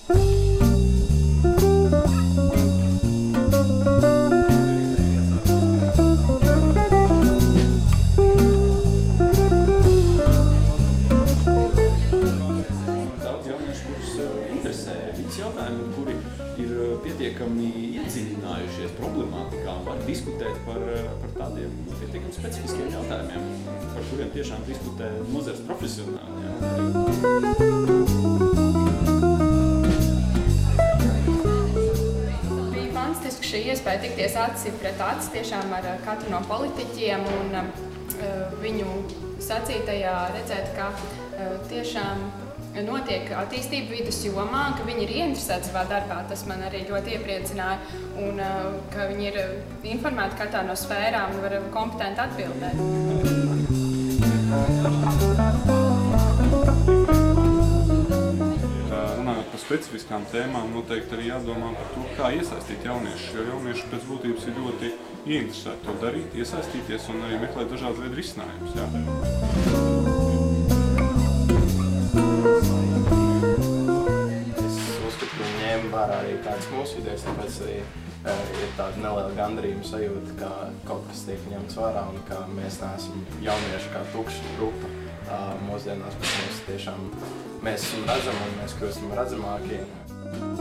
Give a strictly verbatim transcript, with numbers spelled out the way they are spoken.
Jautājumi, kuri ir pietiekami iedziļinājušies problemātikā un var diskutēt par, par tādiem pietiekami specifiskiem jautājumiem, par kuriem tiešām diskutē nozares profesionāli. Ja? Bija fantastiski šī iespēja tikties aci pret aci tiešām ar katru no politiķiem un uh, viņu sacītajā redzēt, ka uh, tiešām notiek attīstība vidus jomā, ka viņi ir ieinteresēti savā darbā. Tas man arī ļoti iepriecināja un ka viņi ir informēti katrā no sfērām un var kompetenti atbildēt. Runājot par specifiskām tēmām, noteikti arī jādomā par to, kā iesaistīt jauniešus, jo jaunieši pēc būtības ir ļoti ieinteresēti to darīt, iesaistīties un arī meklēt dažādu veidu risinājumus. Jā. Vērā arī kādas mūsu idejas, tāpēc arī uh, ir tāda neliela gandarījuma sajūta, ka kaut kas tiek ņemts vērā un ka mēs neesam jaunieši kā tukša grupa uh, mūsdienās, bet mēs tiešām mēs esam redzami un mēs kļūstam redzamākie.